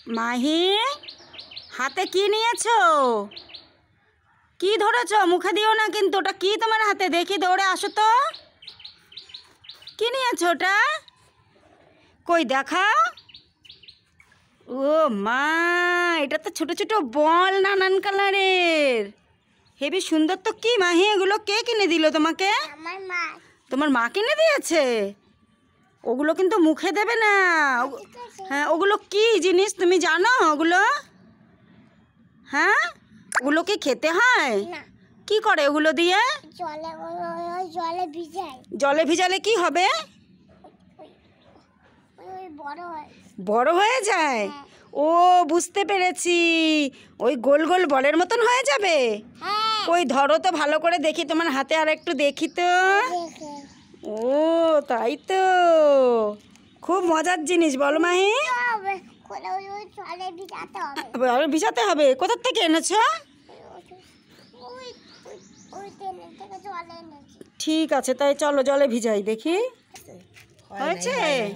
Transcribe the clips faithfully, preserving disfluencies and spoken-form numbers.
মাহি, হাতে কি নিয়েছো? কি ধরেছো? মুখে দিও না কিন্তু। ওটা কি তোমার হাতে? দেখি, দৌড়ে আসো তো। কি নিয়েছো ওটা? কই দেখাও। ও মা, এটা তো ছোট ছোট বল, নানান কালারের। হেবি সুন্দর তো। কি মাহি, এগুলো কে কিনে দিল তোমাকে? আমার মা। তোমার মা কিনে দিয়েছে? ওগুলো কিন্তু মুখে দেবে না। হ্যাঁ, ওগুলো কি জিনিস তুমি জানো? ওগুলো হ্যাঁ, ওগুলো কি খেতে হয়? না। কি করে ওগুলো দিয়ে? জলে জলে ভিজাই। জলে ভিজালে কি হবে? ওই বড় হয়। বড় হয়ে যায়? হ্যাঁ। ও, বুঝতে পেরেছি। ওই গোল গোল বলের মতন হয়ে যাবে। হ্যাঁ। ওই ধরো তো ভালো করে দেখি তোমার হাতে, আর একটু দেখি তো। দেখে। ও তাই তো, খুব মজার জিনিস। বলো মাহি। হবে কোলে ওই জলে ভিজাতে হবে। আবার ভিজাতে হবে? কোথার থেকে এনেছো? ওই ওই তেলের থেকে জলে এনেছি। ঠিক আছে, তাই চলো জলে ভিজাই দেখি। হয়েছে?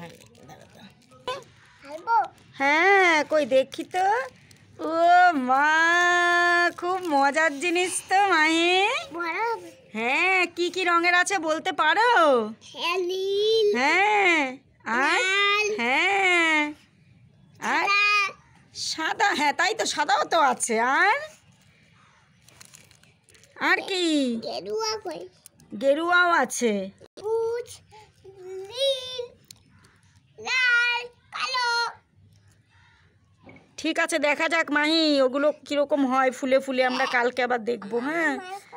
খাইবো? হ্যাঁ, কই দেখি তো। ও মা, খুব মজার জিনিস তো মাহি। বড় হবে। হ্যাঁ, কি কি রঙের আছে বলতে পারো? হ্যাঁ, নীল। হ্যাঁ, আর লাল। হ্যাঁ, আর সাদা। সাদা। হ্যাঁ, তাই তো, সাদাও তো আছে। আর আর কি? গেরুয়া কই? গেরুয়াও আছে। সবুজ, নীল, লাল, কালো। ঠিক আছে, দেখা যাক মাহি ওগুলো কিরকম হয় ফুলে ফুলে। আমরা কালকে আবার দেখবো। হ্যাঁ।